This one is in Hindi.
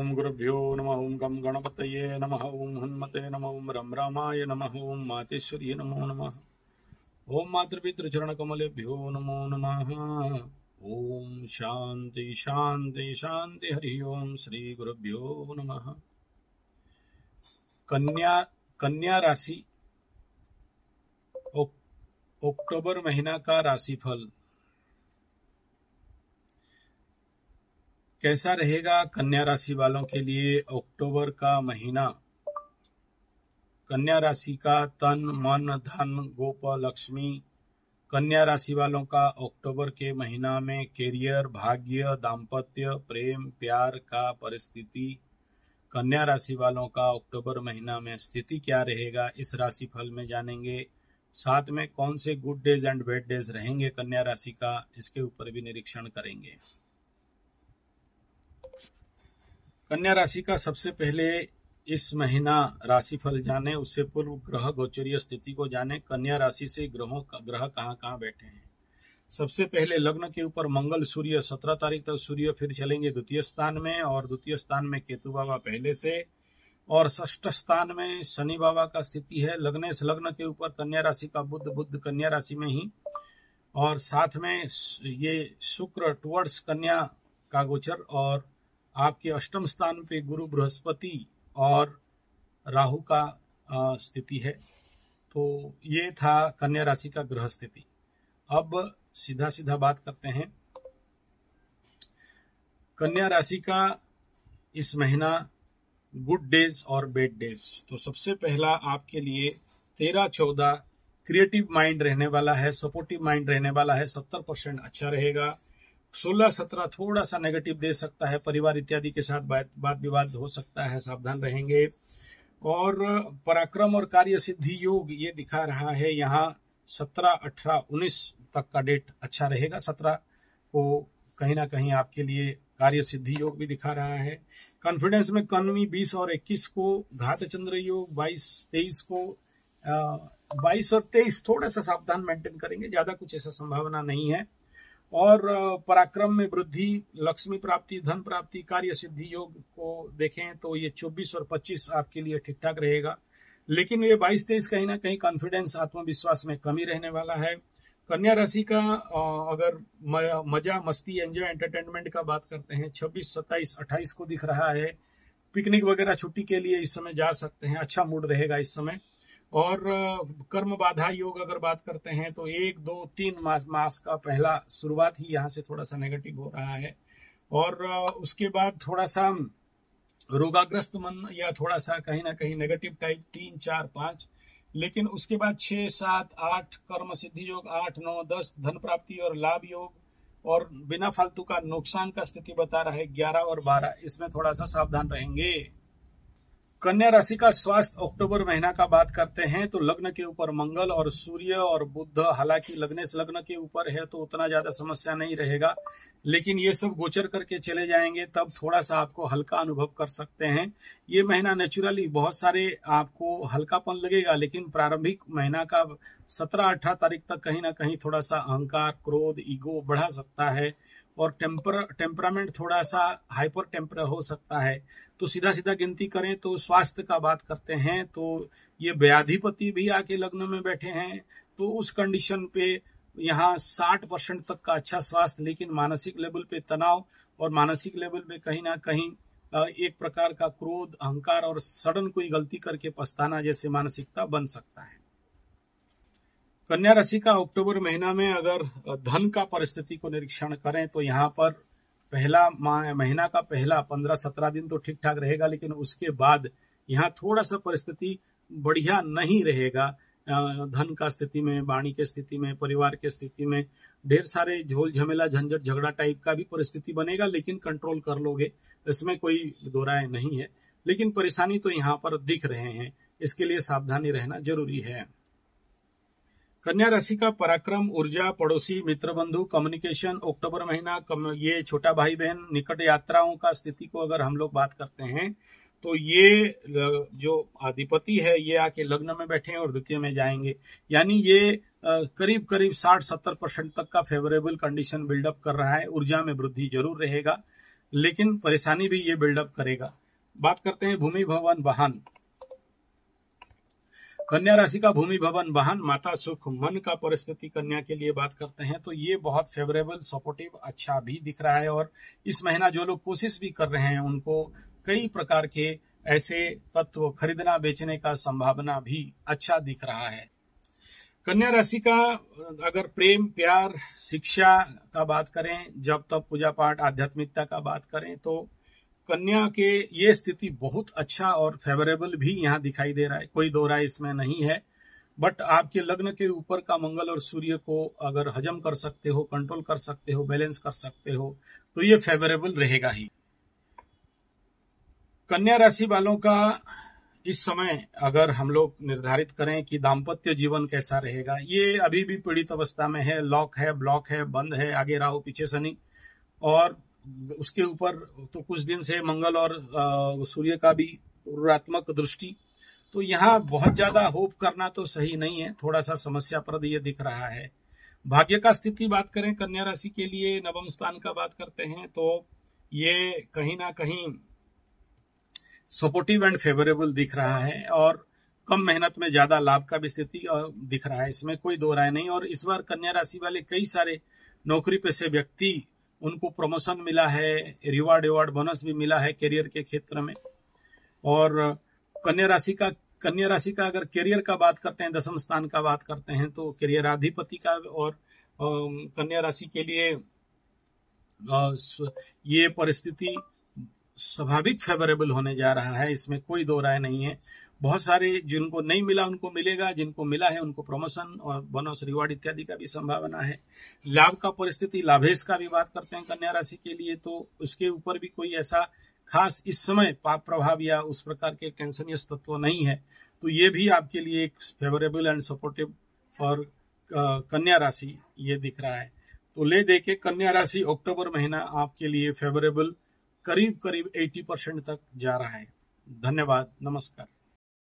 ओम गुरुभ्यो नमः। ओम गम गणपतये नमः। ओम हनुमते नमः। ओम रम रामाय नमः। ओम मातेश्वर्ये नमो नमः। ओम मातृपितृचरण कमलेभ्यो नमो नमः। ओम शांति शांति शांति। हरि ओम श्री गुरुभ्यो नमः। कन्या राशि अक्टूबर महीना का राशिफल कैसा रहेगा कन्या राशि वालों के लिए। अक्टूबर का महीना कन्या राशि का तन मन धन गोप लक्ष्मी। कन्या राशि वालों का अक्टूबर के महीना में कैरियर भाग्य दाम्पत्य प्रेम प्यार का परिस्थिति। कन्या राशि वालों का अक्टूबर महीना में स्थिति क्या रहेगा, इस राशिफल में जानेंगे। साथ में कौन से good days and bad days रहेंगे कन्या राशि का, इसके ऊपर भी निरीक्षण करेंगे। कन्या राशि का सबसे पहले इस महीना राशिफल जाने उससे पूर्व ग्रह गोचरीय स्थिति को जाने। कन्या राशि से ग्रह कहाँ कहाँ बैठे हैं। सबसे पहले लग्न के ऊपर मंगल सूर्य 17 तारीख तक सूर्य फिर चलेंगे द्वितीय स्थान में, और द्वितीय स्थान में केतु बाबा पहले से, और षष्ठ स्थान में शनि बाबा का स्थिति है। लग्न के ऊपर कन्या राशि का बुध कन्या राशि में ही, और साथ में ये शुक्र टुवर्ड्स कन्या का गोचर, और आपके अष्टम स्थान पे गुरु बृहस्पति और राहु का स्थिति है। तो ये था कन्या राशि का ग्रह स्थिति। अब सीधा बात करते हैं कन्या राशि का इस महीना गुड डेज और बैड डेज। तो सबसे पहला आपके लिए 13-14 क्रिएटिव माइंड रहने वाला है, सपोर्टिव माइंड रहने वाला है, 70% अच्छा रहेगा। 16-17 थोड़ा सा नेगेटिव दे सकता है, परिवार इत्यादि के साथ वाद विवाद हो सकता है, सावधान रहेंगे। और पराक्रम और कार्य सिद्धि योग ये दिखा रहा है यहाँ 17, 18, 19 तक का डेट अच्छा रहेगा। 17 को कहीं ना कहीं आपके लिए कार्य सिद्धि योग भी दिखा रहा है। कॉन्फिडेंस में कमी 20 और 21 को, घात चंद्र योग 22-23 को, 22 और 23 थोड़ा सा सावधान मेंटेन करेंगे, ज्यादा कुछ ऐसा संभावना नहीं है। और पराक्रम में वृद्धि, लक्ष्मी प्राप्ति, धन प्राप्ति, कार्य सिद्धि योग को देखें तो ये 24 और 25 आपके लिए ठीक ठाक रहेगा। लेकिन ये 22-23 कहीं ना कहीं कॉन्फिडेंस आत्मविश्वास में कमी रहने वाला है। कन्या राशि का अगर मजा मस्ती एंजॉय एंटरटेनमेंट का बात करते हैं, 26, 27, 28 को दिख रहा है। पिकनिक वगैरह छुट्टी के लिए इस समय जा सकते हैं, अच्छा मूड रहेगा इस समय। और कर्म बाधा योग अगर बात करते हैं तो 1, 2, 3 मास का पहला शुरुआत ही यहाँ से थोड़ा सा नेगेटिव हो रहा है। और उसके बाद थोड़ा सा रोगाग्रस्त मन या थोड़ा सा कहीं ना कहीं नेगेटिव टाइप 3, 4, 5। लेकिन उसके बाद 6, 7, 8 कर्म सिद्धि योग, 8, 9, 10 धन प्राप्ति और लाभ योग, और बिना फालतू का नुकसान का स्थिति बता रहा है 11 और 12। इसमें थोड़ा सा सावधान रहेंगे। कन्या राशि का स्वास्थ्य अक्टूबर महीना का बात करते हैं तो लग्न के ऊपर मंगल और सूर्य और बुध, हालांकि लग्न के ऊपर है तो उतना ज्यादा समस्या नहीं रहेगा, लेकिन ये सब गोचर करके चले जाएंगे तब थोड़ा सा आपको हल्का अनुभव कर सकते हैं। ये महीना नेचुरली बहुत सारे आपको हल्कापन लगेगा, लेकिन प्रारंभिक महीना का 17-18 तारीख तक कहीं ना कहीं थोड़ा सा अहंकार, क्रोध, ईगो बढ़ा सकता है, और टेम्परामेंट थोड़ा सा हाइपर टेम्पर हो सकता है। तो सीधा गिनती करें तो स्वास्थ्य का बात करते हैं तो ये व्याधिपति भी आके लग्न में बैठे हैं, तो उस कंडीशन पे यहाँ 60% तक का अच्छा स्वास्थ्य, लेकिन मानसिक लेवल पे तनाव और मानसिक लेवल पे कहीं ना कहीं एक प्रकार का क्रोध, अहंकार और सडन कोई गलती करके पछताना जैसे मानसिकता बन सकता है। कन्या राशि का अक्टूबर महीना में अगर धन का परिस्थिति को निरीक्षण करें तो यहाँ पर पहला महीना का पहला 15-17 दिन तो ठीक ठाक रहेगा, लेकिन उसके बाद यहाँ थोड़ा सा परिस्थिति बढ़िया नहीं रहेगा। धन का स्थिति में, वाणी के स्थिति में, परिवार के स्थिति में ढेर सारे झोल झमेला झंझट झगड़ा टाइप का भी परिस्थिति बनेगा, लेकिन कंट्रोल कर लोगे, इसमें कोई दो राय नहीं है। लेकिन परेशानी तो यहाँ पर दिख रहे हैं, इसके लिए सावधानी रहना जरूरी है। कन्या राशि का पराक्रम, ऊर्जा, पड़ोसी, मित्र, बंधु, कम्युनिकेशन, अक्टूबर महीना ये छोटा भाई बहन, निकट यात्राओं का स्थिति को अगर हम लोग बात करते हैं तो ये जो अधिपति है ये आके लग्न में बैठे हैं और द्वितीय में जाएंगे, यानी ये करीब 60-70% तक का फेवरेबल कंडीशन बिल्डअप कर रहा है। ऊर्जा में वृद्धि जरूर रहेगा, लेकिन परेशानी भी ये बिल्डअप करेगा। बात करते हैं भूमि भवन वाहन। कन्या राशि का भूमि भवन वाहन माता सुख मन का परिस्थिति कन्या के लिए बात करते हैं तो ये बहुत फेवरेबल सपोर्टिव अच्छा भी दिख रहा है। और इस महीना जो लोग कोशिश भी कर रहे हैं उनको कई प्रकार के ऐसे तत्व खरीदना बेचने का संभावना भी अच्छा दिख रहा है। कन्या राशि का अगर प्रेम प्यार शिक्षा का बात करें, जब तब पूजा पाठ आध्यात्मिकता का बात करें तो कन्या के ये स्थिति बहुत अच्छा और फेवरेबल भी यहाँ दिखाई दे रहा है, कोई दो राय इसमें नहीं है। बट आपके लग्न के ऊपर का मंगल और सूर्य को अगर हजम कर सकते हो, कंट्रोल कर सकते हो, बैलेंस कर सकते हो तो ये फेवरेबल रहेगा ही। कन्या राशि वालों का इस समय अगर हम लोग निर्धारित करें कि दाम्पत्य जीवन कैसा रहेगा, ये अभी भी पीड़ित अवस्था में है, लॉक है, ब्लॉक है, बंद है, आगे राहु पीछे शनि, और उसके ऊपर तो कुछ दिन से मंगल और सूर्य का भी ऋणात्मक दृष्टि, तो यहाँ बहुत ज्यादा होप करना तो सही नहीं है, थोड़ा सा समस्याप्रद ये दिख रहा है। भाग्य का स्थिति बात करें कन्या राशि के लिए, नवम स्थान का बात करते हैं तो ये कहीं ना कहीं सपोर्टिव एंड फेवरेबल दिख रहा है और कम मेहनत में ज्यादा लाभ का भी स्थिति दिख रहा है, इसमें कोई दो राय नहीं। और इस बार कन्या राशि वाले कई सारे नौकरी पेशे व्यक्ति उनको प्रमोशन मिला है, रिवार्ड बोनस भी मिला है करियर के क्षेत्र में। और कन्या राशि का अगर करियर का बात करते हैं, दसम स्थान का बात करते हैं तो करियर अधिपति का और कन्या राशि के लिए ये परिस्थिति स्वाभाविक फेवरेबल होने जा रहा है, इसमें कोई दो राय नहीं है। बहुत सारे जिनको नहीं मिला उनको मिलेगा, जिनको मिला है उनको प्रमोशन और बोनस रिवार्ड इत्यादि का भी संभावना है। लाभ का परिस्थिति लाभेश का भी बात करते हैं कन्या राशि के लिए तो उसके ऊपर भी कोई ऐसा खास इस समय पाप प्रभाव या उस प्रकार के टेंशनियस तत्व नहीं है, तो ये भी आपके लिए एक फेवरेबल एंड सपोर्टिव फॉर कन्या राशि ये दिख रहा है। तो ले दे के कन्या राशि अक्टूबर महीना आपके लिए फेवरेबल करीब 80% तक जा रहा है। धन्यवाद, नमस्कार।